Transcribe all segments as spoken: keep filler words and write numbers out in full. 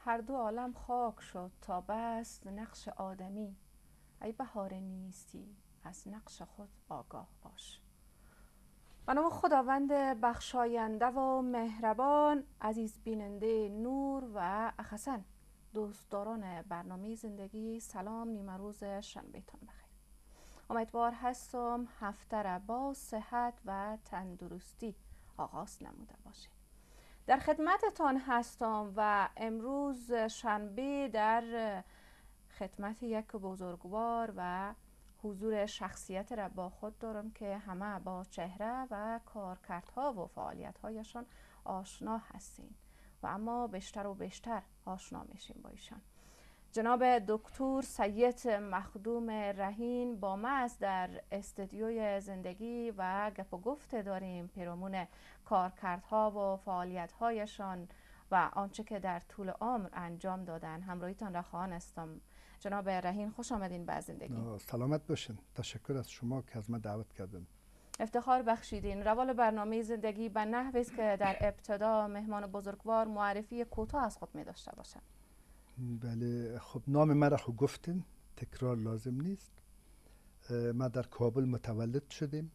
هر دو عالم خاک شد تا بست نقش آدمی. ای بهار نیستی از نقش خود آگاه باش. به نام خداوند بخشاینده و مهربان. عزیز بیننده نور و اخسن، دوستداران برنامه زندگی، سلام، نیمه روز شنبهتان بخیر. امیدوار هستم هفته را با صحت و تندرستی آغاز نموده باشه. در خدمتتان هستم و امروز شنبه در خدمت یک بزرگوار و حضور شخصیت را با خود دارم که همه با چهره و کارکردها و فعالیت‌هایشان آشنا هستین و اما بیشتر و بیشتر آشنا میشیم با ایشان. جناب دکتر سید مخدوم رهین با ما است در استودیوی زندگی و گپ و گفت داریم پیرامون کارکردها و فعالیت‌هایشان و آنچه که در طول عمر انجام دادن. همراهیتان را خواهان هستم. جناب رهین خوش آمدین به زندگی. سلامت باشین. تشکر از شما که از ما دعوت کردین. افتخار بخشیدین. روال برنامه زندگی به نحوی است که در ابتدا مهمان بزرگوار معرفی کوتاه از خود می داشته باشند. بله، خب نام مرا خود گفتین، تکرار لازم نیست. ما در کابل متولد شدیم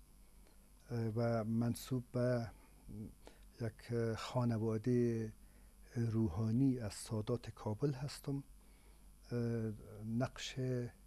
و منسوب به یک خانواده روحانی از سادات کابل هستم. نقش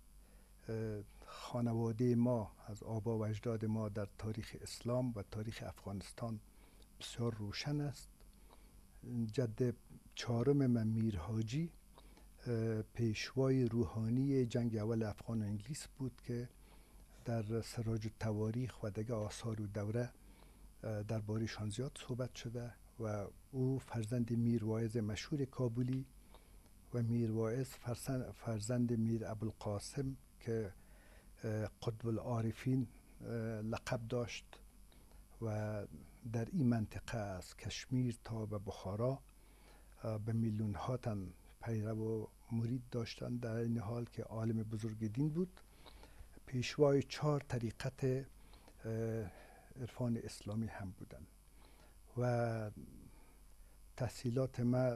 خانواده ما از آبا و اجداد ما در تاریخ اسلام و تاریخ افغانستان بسیار روشن است. جد چهارم من میر حاجی پیشوای روحانی جنگ اول افغان و انگلیس بود که در سراج التواریخ و دیگر آثار و دوره درباره‌شان زیاد صحبت شده و او فرزند میر واعظ مشهور کابلی و میر واعظ فرزند میر ابوالقاسم که قطب العارفین لقب داشت و در این منطقه از کشمیر تا به بخارا به میلیون ها تن پیرو و مرید داشتند، در این حال که عالم بزرگ دین بود. پیشوای چهار طریقت عرفان اسلامی هم بودند و تحصیلات ما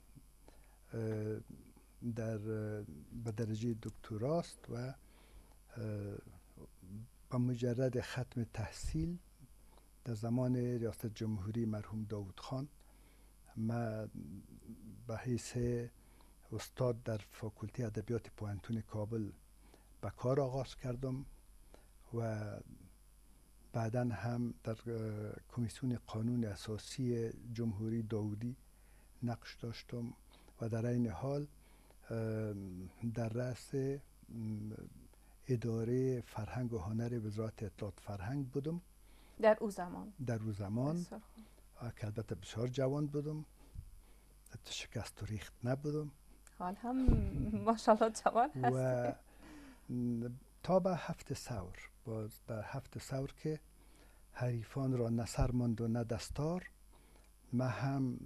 در به درجه دکتراست و با مجرد ختم تحصیل در زمان ریاست جمهوری مرحوم داود خان ما به حیث استاد در فاکولته ادبیات پوهنتون کابل به کار آغاز کردم و بعداً هم در کمیسیون قانون اساسی جمهوری داودی نقش داشتم و در این حال در رأس اداره فرهنگ و هنر وزارت اطلاعات فرهنگ بودم در او زمان در او زمان که البته بسیار جوان بودم، شکست و ریخت نبودم، حال هم ماشاءالله جوان هستی. و تا به هفت ثور، باز در هفت ثور که حریفان را نه سر ماند و نه دستار، من هم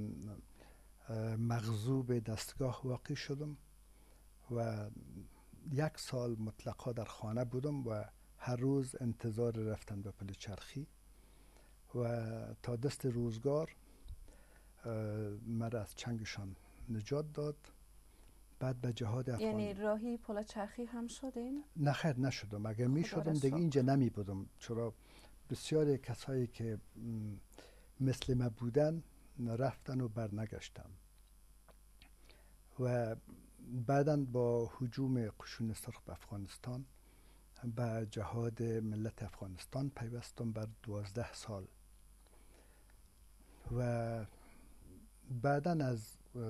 مغضوب دستگاه واقع شدم و یک سال مطلقا در خانه بودم و هر روز انتظار رفتن به پل چرخی و تا دست روزگار مرا از چنگشان نجات داد. بعد به جهاد افغان، یعنی راهی پل چرخی هم شدین؟ نه خیر نشدم. اگر می شدم دیگه اینجا نمی بودم، چرا بسیاری کسایی که مثل ما بودن رفتن و برنگشتن و بعداً با هجوم قشون سرخ به افغانستان به جهاد ملت افغانستان پیوستم بر دوازده سال و بعداً از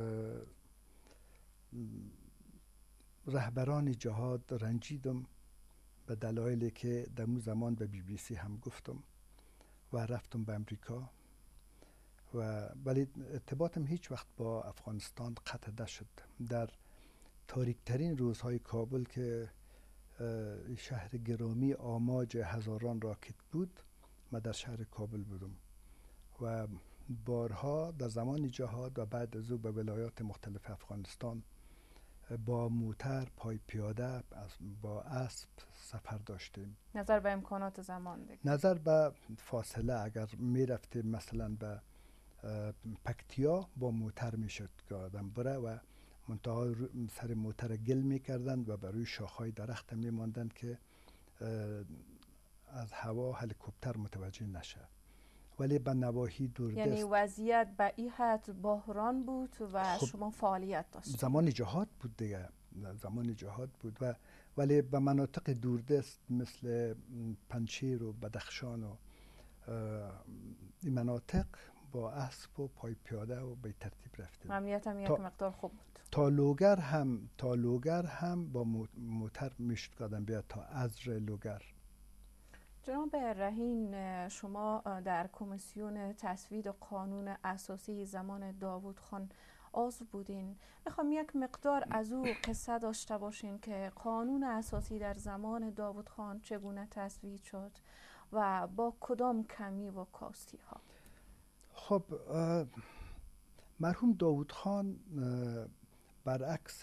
رهبران جهاد رنجیدم به دلایلی که در اون زمان به بی بی سی هم گفتم و رفتم به امریکا و ولی ارتباطم هیچ وقت با افغانستان قطع نشد. در تاریکترین روزهای کابل که شهر گرامی آماج هزاران راکت بود، من در شهر کابل بودم و بارها در زمان جهاد و بعد از او به ولایات مختلف افغانستان با موتر، پای پیاده، با اسب سفر داشتیم. نظر به امکانات زمان دیگه. نظر به فاصله، اگر می رفتیم مثلا به پکتیا با موتر میشد که آدم بره و منتها سر موتر گل میکردند و بروی شاخهای درخت میماندند که از هوا هلیکوپتر متوجه نشه. ولی به نواحی دوردست، یعنی وضعیت به این حد بحران بود و خب شما فعالیت داشتید. زمان جهاد بود دیگه، زمان جهاد بود و ولی به مناطق دوردست مثل پنجشیر و بدخشان و این مناطق با اسب و پای پیاده و به ترتیب رفتیم. امنیت هم یک مقدار خوب بود. تا لوگر هم تا لوگر هم با موتر میشد قدم بیاد تا ازر لوگر. جناب رهین، شما در کمیسیون تصویب قانون اساسی زمان داوود خان عضو بودین. میخوام یک مقدار از او قصه داشته باشین که قانون اساسی در زمان داوود خان چگونه تصویب شد و با کدام کمی و کاستی ها. خب مرحوم داوود خان برعکس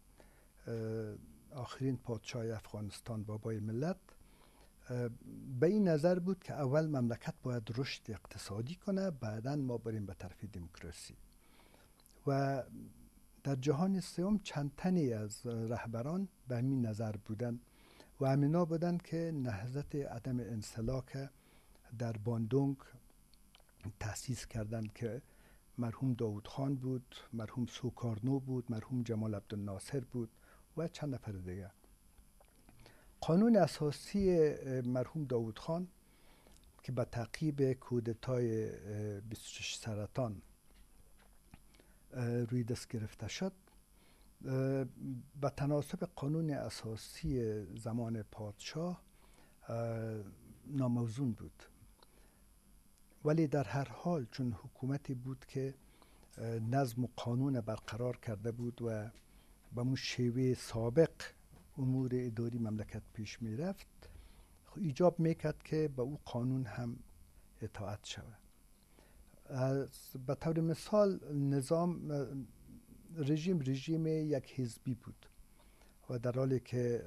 آخرین پادشاه افغانستان بابای ملت به این نظر بود که اول مملکت باید رشد اقتصادی کنه، بعداً ما بریم به طرف دموکراسی. و در جهان سوم چند تنی از رهبران به همین نظر بودند و همینا بودند که نهضت عدم انسلاک در باندونگ تأسیس کردند که مرحوم داوود خان بود، مرحوم سوکارنو بود، مرحوم جمال عبدالناصر بود و چند نفر دیگه. قانون اساسی مرحوم داوود خان که به تعقیب کودتای بیست و شش سرطان روی دست گرفته شد به تناسب قانون اساسی زمان پادشاه ناموزون بود. ولی در هر حال چون حکومتی بود که نظم و قانون برقرار کرده بود و به مو شیوه سابق امور اداری مملکت پیش می رفت، ایجاب میکرد که به او قانون هم اطاعت شود. به طور مثال نظام رژیم رژیم یک حزبی بود و در حالی که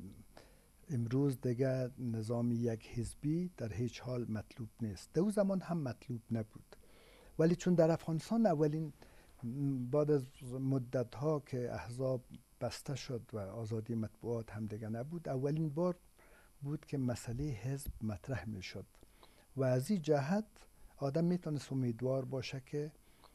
امروز دیگه نظام یک حزبی در هیچ حال مطلوب نیست، در اون زمان هم مطلوب نبود. ولی چون در افغانستان اولین بعد از مدت ها که احزاب بسته شد و آزادی مطبوعات هم دیگه نبود، اولین بار بود که مسئله حزب مطرح می شد و از این جهت آدم میتونست امیدوار باشه که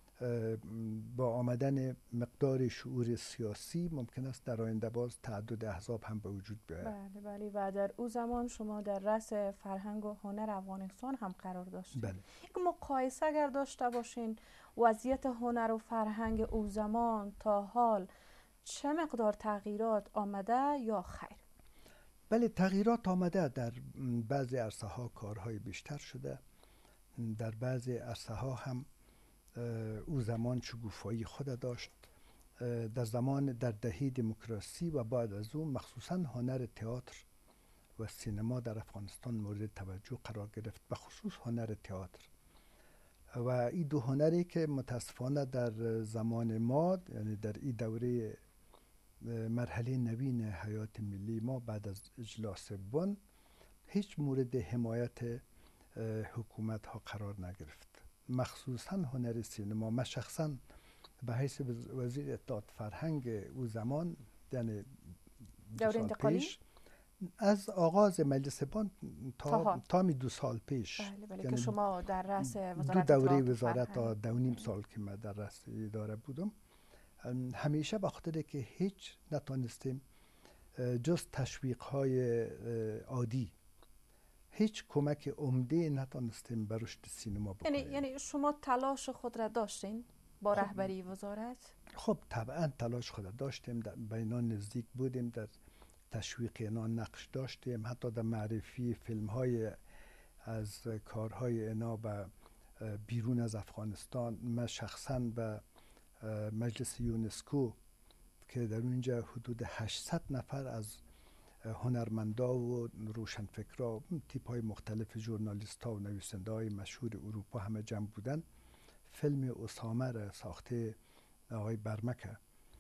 با آمدن مقدار شعور سیاسی ممکن است در آینده باز تعدد احزاب هم به وجود بیاید. بله بله. و در او زمان شما در رأس فرهنگ و هنر افغانستان هم قرار داشتید. بله. یک مقایسه اگر داشته باشین وضعیت هنر و فرهنگ او زمان تا حال چه مقدار تغییرات آمده یا خیر؟ بله تغییرات آمده. در بعضی عرصه ها کارهای بیشتر شده، در بعضی عرصه ها هم او زمان شکوفایی خود داشت. در زمان در دهه دموکراسی و بعد از اون مخصوصا هنر تئاتر و سینما در افغانستان مورد توجه قرار گرفت، به خصوص هنر تئاتر. و این دو هنری که متاسفانه در زمان ما، یعنی در این دوره مرحله نوین حیات ملی ما بعد از اجلاس بن، هیچ مورد حمایت حکومت ها قرار نگرفت. مخصوصا هنر سینما. من شخصا به حیث وزیر اطلاعات فرهنگ او زمان، یعنی دوره انتقالی پیش، از آغاز مجلس بن تا تا می دو سال پیش، بله بله، که شما در رأس وزارت دو دوره وزارت تا دو نیم سال که من در رأس اداره بودم، همیشه به خاطر که هیچ نتونستیم جز تشویق های عادی، هیچ کمک عمده نتونستیم به رشد سینما بکنیم. یعنی یعنی شما تلاش خود را داشتین با رهبری وزارت؟ خب طبعا تلاش خود را داشتیم، به اینا نزدیک بودیم، در تشویق اینا نقش داشتیم، حتی در معرفی فیلم های از کارهای اینا به بیرون از افغانستان. من شخصا به مجلس یونسکو که در اونجا حدود هشتصد نفر از هنرمندا و روشنفکرا، تیپ های مختلف ژورنالیست ها و نویسنده های مشهور اروپا همه جمع بودن، فیلم اسامه را ساخته آقای برمکه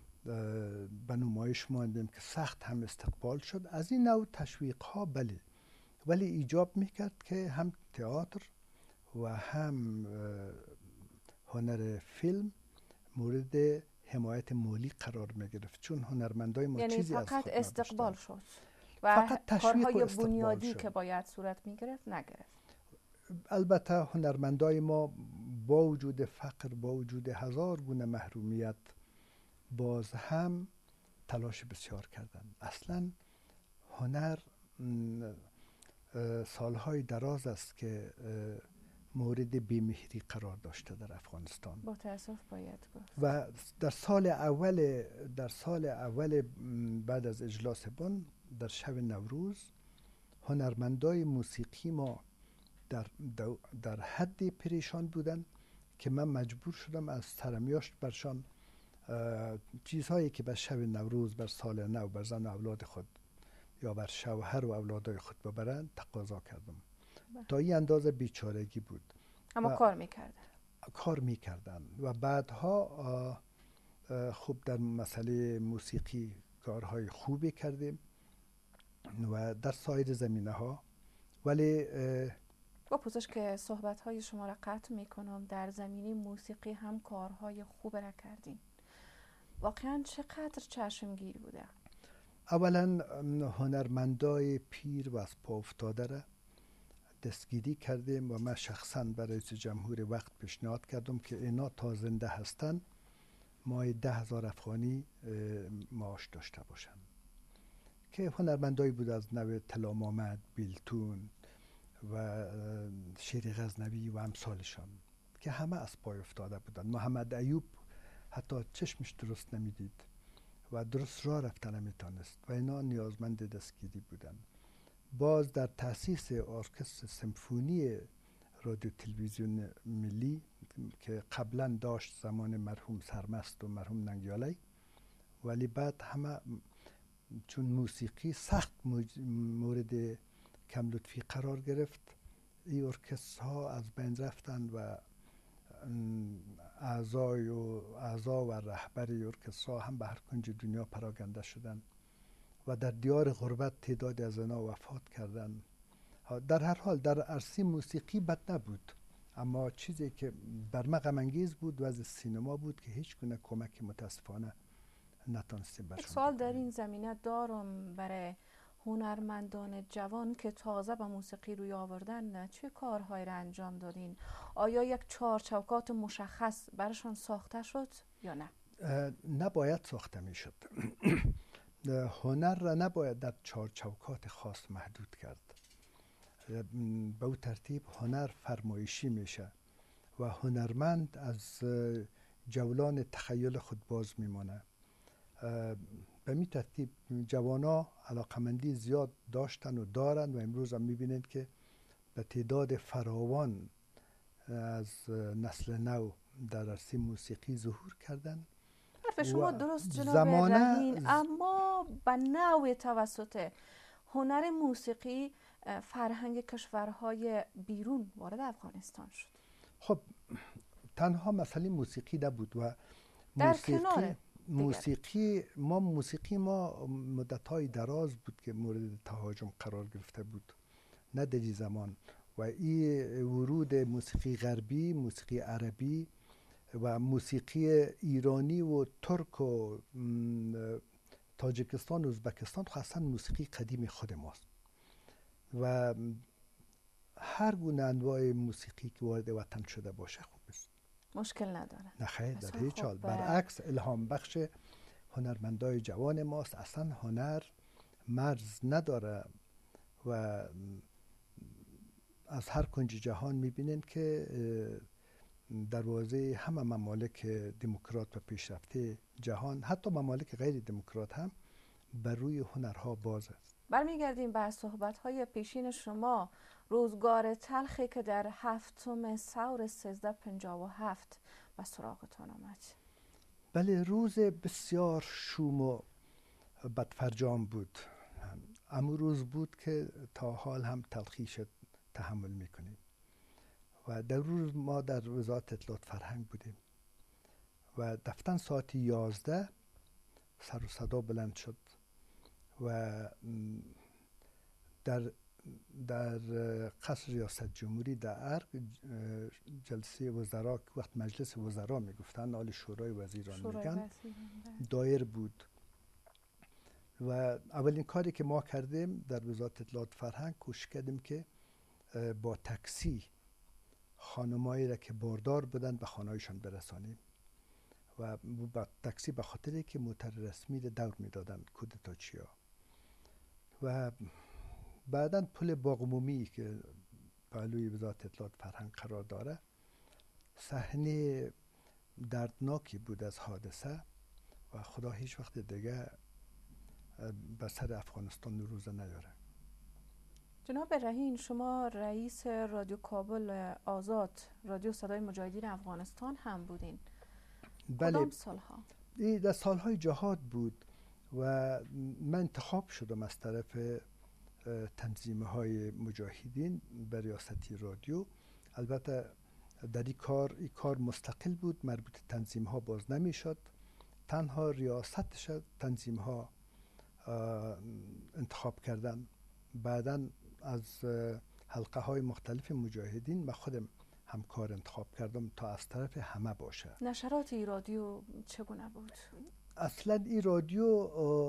به نمایش ماندیم که سخت هم استقبال شد. از این نوع تشویق ها بله، ولی ایجاب میکرد که هم تئاتر و هم هنر فیلم مورد حمایت مالی قرار می گرفت، چون هنرمندای ما یعنی چیزی از فقط خود استقبال نداشتند. شد و فقط تشویق و کارهای استقبال بنیادی شد. که باید صورت می گرفت نگرفت. البته هنرمندای ما با وجود فقر، با وجود هزار گونه محرومیت، باز هم تلاش بسیار کردند. اصلا هنر سالهای دراز است که مورد بیمهری قرار داشته در افغانستان. با تأسف باید گفت. و در سال اول در سال اول بعد از اجلاس بن، در شب نوروز، هنرمندای موسیقی ما در در حد پریشان بودن که من مجبور شدم از سرمیاشت برشان چیزهایی که بر شب نوروز، بر سال نو، بر زن و اولاد خود یا بر شوهر و اولادای خود ببرند تقاضا کردم. بله. تا این اندازه بیچارگی بود. اما کار میکردن. کار میکردن و بعدها خوب در مسئله موسیقی کارهای خوبی کردیم و در سایر زمینه ها. ولی با پوزش که صحبت های شما را قطع میکنم، در زمینه موسیقی هم کارهای خوب را کردین. واقعا چقدر چشمگیر بوده؟ اولا هنرمندای پیر و از پا افتاده را دستگیری کردیم و من شخصا برای رئیس جمهور وقت پیشنهاد کردم که اینا تا زنده هستن ماهی ده هزار افغانی معاش داشته باشن، که هنرمندایی بود از نوع طلا محمد، بیلتون و شیر غزنوی و امثالشان که همه از پای افتاده بودن. محمد ایوب حتی چشمش درست نمیدید و درست راه رفتن نمیتونست و اینا نیازمند دستگیری بودن. باز در تأسیس ارکستر سمفونی رادیو تلویزیون ملی که قبلا داشت زمان مرحوم سرمست و مرحوم ننگیالی، ولی بعد همه چون موسیقی سخت مورد کم لطفی قرار گرفت، این ارکسترها از بین رفتن و اعضای و اعضا و رهبر ارکسترها هم به هر کنج دنیا پراگنده شدن و در دیار غربت تعدادی از اینا وفات کردن. در هر حال در عرصه موسیقی بد نبود، اما چیزی که بر من غم انگیز بود وضع سینما بود که هیچ گونه کمک متاسفانه نتونستیم برشون. سوال در این زمینه دارم برای هنرمندان جوان که تازه به موسیقی روی آوردن، چه کارهایی را انجام دادین؟ آیا یک چارچوکات مشخص برشان ساخته شد یا نه؟ نباید ساخته می شد. هنر را نباید در چارچوکات خاص محدود کرد. به او ترتیب هنر فرمایشی میشه و هنرمند از جولان تخیل خود باز میمانه. به می ترتیب جوانا علاقمندی زیاد داشتن و دارن و امروز هم میبینید که به تعداد فراوان از نسل نو در عرصه موسیقی ظهور کردن. حرف شما درست جناب رهین، اما به نوع توسط هنر موسیقی فرهنگ کشورهای بیرون وارد افغانستان شد. خب تنها مسئله موسیقی نبود و در کنار موسیقی ما موسیقی ما مدت‌های دراز بود که مورد تهاجم قرار گرفته بود، نه در این زمان. و این ورود موسیقی غربی، موسیقی عربی و موسیقی ایرانی و ترک و تاجیکستان و ازبکستان خاصا موسیقی قدیم خود ماست و هر گونه انواع موسیقی که وارد وطن شده باشه خوب است، مشکل نداره. نه خیر، در هیچ حال. برعکس الهام بخش هنرمندای جوان ماست. اصلا هنر مرز نداره و از هر کنج جهان میبینین که دروازه همه ممالک دموکرات و پیشرفته جهان، حتی ممالک غیر دموکرات هم بر روی هنرها باز است. برمیگردیم به صحبت‌های پیشین شما. روزگار تلخی که در هفتم سور سیزده پنجاه و هفت به سراغتان آمد. بله، روز بسیار شوم و بدفرجام بود. اما روز بود که تا حال هم تلخیش تحمل میکنیم و در روز ما در وزارت اطلاعات فرهنگ بودیم و دفتن ساعت یازده سر و صدا بلند شد و در در قصر ریاست جمهوری در ارگ جلسه وزرا که وقت مجلس وزرا میگفتن، حال شورای وزیران میگن، دایر بود و اولین کاری که ما کردیم در وزارت اطلاعات فرهنگ کوشش کردیم که با تاکسی خانمایی را که باردار بودن به خانهایشان برسانیم و با تاکسی به خاطری که موتر رسمی را دور میدادن کودتاچیا. و بعداً پل باغ-عمومی که پهلوی وزارت اطلاعات فرهنگ قرار داره، صحنه دردناکی بود از حادثه و خدا هیچ وقت دیگه به سر افغانستان روزه نیاره. جناب رهین، شما رئیس رادیو کابل آزاد، رادیو صدای مجاهدین افغانستان هم بودین. بله. کدام سالها؟ این در سالهای جهاد بود و من انتخاب شدم از طرف تنظیم های مجاهدین به ریاستی رادیو. البته در این کار این کار مستقل بود، مربوط تنظیم ها باز نمی شد، تنها ریاستش تنظیم ها انتخاب کردن. بعداً از حلقه های مختلف مجاهدین من خودم همکار انتخاب کردم تا از طرف همه باشه. نشرات این رادیو چگونه بود؟ اصلا این رادیو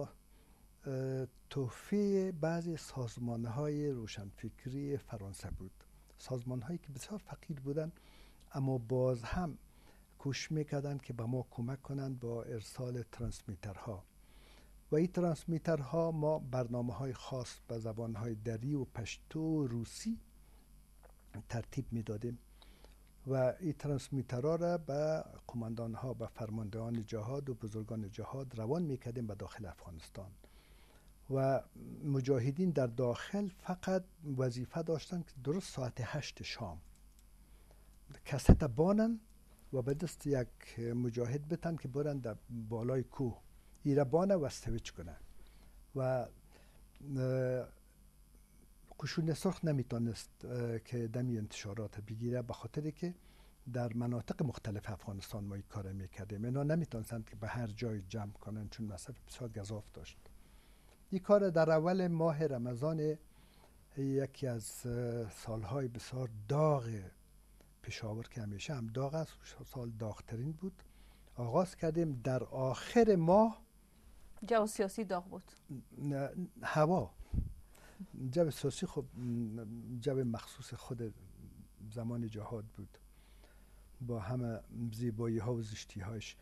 تحفه بعضی سازمان های روشنفکری فرانسه بود، سازمان هایی که بسیار فقیر بودن اما باز هم کوشش میکردن که به ما کمک کنند با ارسال ترانسمیترها و این ترانسمیترها ما برنامه های خاص به زبان های دری و پشتو و روسی ترتیب میدادیم و این ترانسمیترها را به قماندان ها، به فرماندهان جهاد و بزرگان جهاد روان میکردیم به داخل افغانستان و مجاهدین در داخل فقط وظیفه داشتن که درست ساعت هشت شام کست بانن و به دست یک مجاهد بتن که برن در بالای کوه ایره بانه و سویچ کنه و قشون سرخ نمیتونست که دمی انتشارات بگیره به خاطری که در مناطق مختلف افغانستان ما این کار میکردیم. اینا نمیتونستند که به هر جای جمع کنن چون مصرف بسیار گزاف داشت. این کار در اول ماه رمضان، یکی از سالهای بسیار داغ پشاور که همیشه هم داغ است، سال داغترین بود، آغاز کردیم. در آخر ماه جو سیاسی داغ بود، هوا جو سیاسی خب جو مخصوص خود زمان جهاد بود با همه زیبایی ها و زشتی هاش.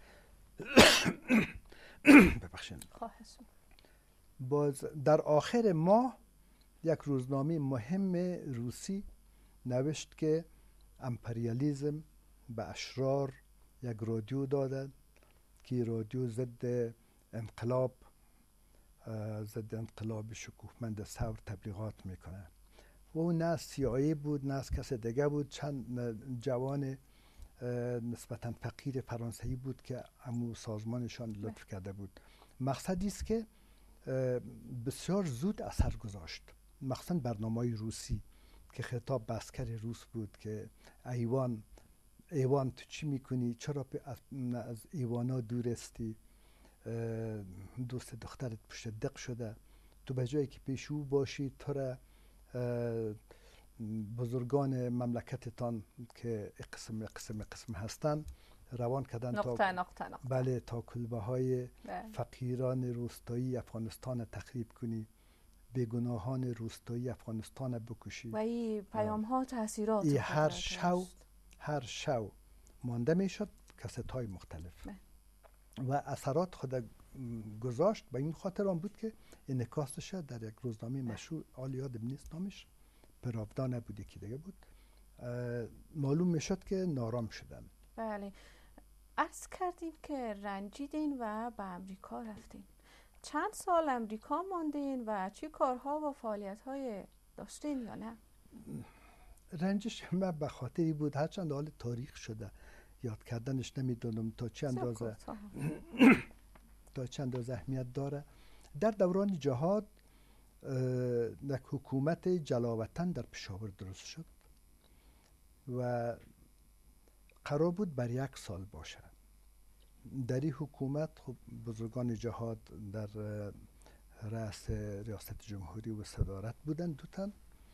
ببخشید. خواهش. باز در آخر ماه یک روزنامه مهم روسی نوشت که امپریالیزم به اشرار یک رادیو دادن که رادیو ضد انقلاب ضد انقلاب شکوهمند ثور تبلیغات میکنه و اون نه سیایی بود نه از کس دیگه بود، چند جوان نسبتا فقیر فرانسوی بود که امو سازمانشان لطف کرده بود. مقصدی است که بسیار زود اثر گذاشت، مخصوصا برنامه‌های روسی که خطاب به عسکر روس بود که ایوان ایوان تو چی میکنی، چرا از ایوانا دور استی، دوست دخترت پشت دق شده، تو به جایی که پیش او باشی تو را بزرگان مملکتتان که قسم قسم قسم هستن روان کردن نقطه تا نقطه نقطه. بله تا کلبه های فقیران روستایی افغانستان تخریب کنی، بیگناهان روستایی افغانستان بکشی و این پیام ها تاثیرات ای هر شو هر شو مانده میشد کست های مختلف بله. و اثرات خود گذاشت. به این خاطر آن بود که انعکاسش در یک روزنامه مشهور آل یادم نیست نامش، پراودا نبود که دیگه بود، معلوم میشد که نارام شدن. بله. عرض کردیم که رنجیدین و به امریکا رفتین. چند سال امریکا ماندین و چی کارها و فعالیت‌های داشتین یا نه؟ رنجش من به خاطری بود، هرچند حال تاریخ شده یاد کردنش نمیدونم تا چه اندازه تا چه اندازه اهمیت داره. در دوران جهاد یک حکومت جلاوطن در پشاور درست شد و قرار بود بر یک سال باشه. در این حکومت خب بزرگان جهاد در رأس ریاست جمهوری و صدارت بودن دو تن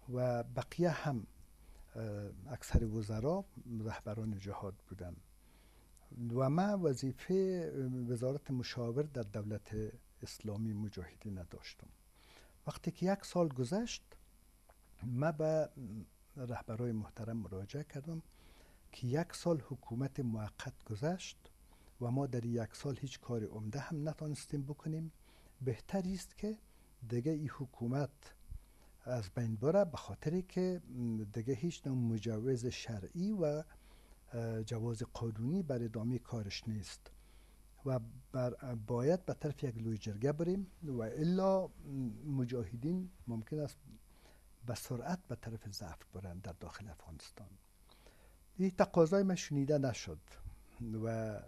و بقیه هم اکثر وزرا رهبران جهاد بودند و من وظیفه وزارت مشاور در دولت اسلامی مجاهدین نداشتم. وقتی که یک سال گذشت من به رهبرای محترم مراجعه کردم که یک سال حکومت موقت گذشت و ما در یک سال هیچ کار عمده هم نتونستیم بکنیم. بهتر است که دیگه این حکومت از بین بره، به خاطری که دیگه هیچ نوع مجوز شرعی و جواز قانونی بر ادامه کارش نیست و بر باید به طرف یک لوی جرگه بریم و الا مجاهدین ممکن است به سرعت به طرف ضعف برند در داخل افغانستان. این تقاضای من شنیده نشد و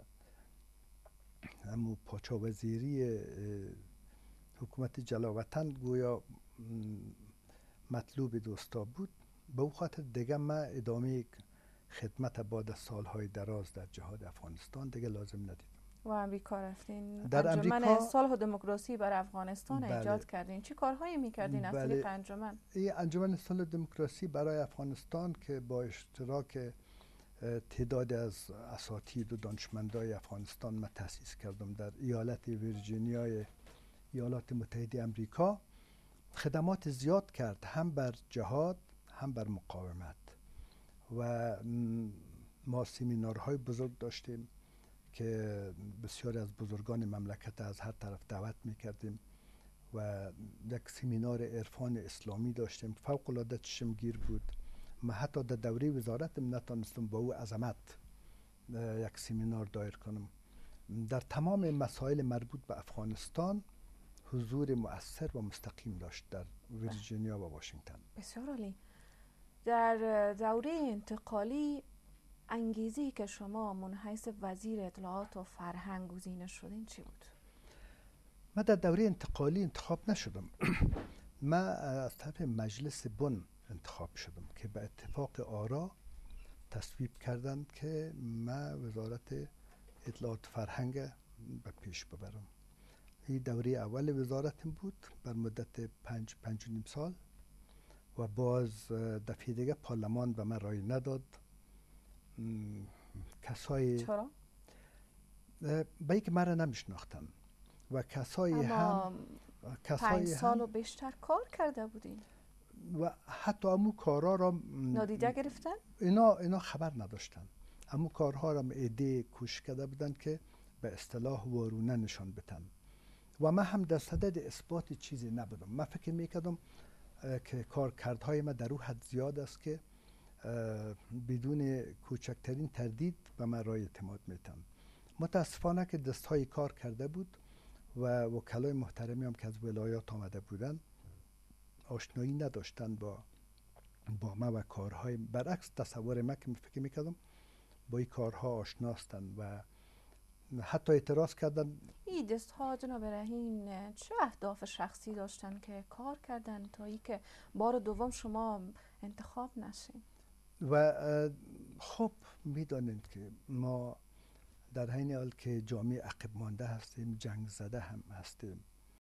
همون پاچا وزیری حکومت جلاوطن گویا مطلوب دوستا بود. به او خاطر دیگه من ادامه خدمت بعد از سالهای دراز در جهاد افغانستان دیگه لازم ندیدم. و امریکا رفتین، در انجمن امریکا صلح و دموکراسی بر افغانستان بله. ایجاد کردین. چه کارهایی میکردین از بله. طریق انجمن؟ این انجمن صلح و دموکراسی برای افغانستان که با اشتراک تعداد از اساتید و دانشمندای افغانستان من تأسیس کردم در ایالت ویرجینیای ایالات متحده امریکا، خدمات زیاد کرد، هم بر جهاد هم بر مقاومت. و ما سمینارهای بزرگ داشتیم که بسیاری از بزرگان مملکت از هر طرف دعوت میکردیم و یک سمینار عرفان اسلامی داشتیم فوق العاده چشمگیر بود. من حتی در دوره وزارتم نتونستم با او عظمت یک سمینار دایر کنم. در تمام مسائل مربوط به افغانستان حضور مؤثر و مستقیم داشت در ویرجینیا و واشنگتن. بسیار عالی. در دوره انتقالی انگیزی که شما منحیث وزیر اطلاعات و فرهنگ گزینه شدین چی بود؟ من در دوره انتقالی انتخاب نشدم. من از طرف مجلس بن انتخاب شدم که به اتفاق آرا تصویب کردند که من وزارت اطلاعات فرهنگ به پیش ببرم. این دوره اول وزارتم بود بر مدت پنج پنج و نیم سال و باز دفعه دیگه پارلمان به من رای نداد. کسای چرا؟ به اینکه من را نمیشناختن و کسایی هم کسایی پنج سال و بیشتر کار کرده بودین و حتی امو کارها را نادیده گرفتن؟ اینا اینا خبر نداشتن. امو کارها را ایده کوشش کرده بودن که به اصطلاح وارونه نشان بدن و من هم در صدد اثبات چیزی نبودم. من فکر میکردم که کارکردهای من در او حد زیاد است که بدون کوچکترین تردید به من رای اعتماد میتن. متاسفانه که دستهای کار کرده بود و وکلای محترمی هم که از ولایات آمده بودن آشنایی نداشتن با با ما و کارهای، برعکس تصور من که فکر میکردم با این کارها آشناستن و حتی اعتراض کردن. این دستها جناب رحیم چه اهداف شخصی داشتن که کار کردن تا ای که بار دوم شما انتخاب نشین؟ و خب میدانید که ما در حین حال که جامعه عقب مانده هستیم، جنگ زده هم هستیم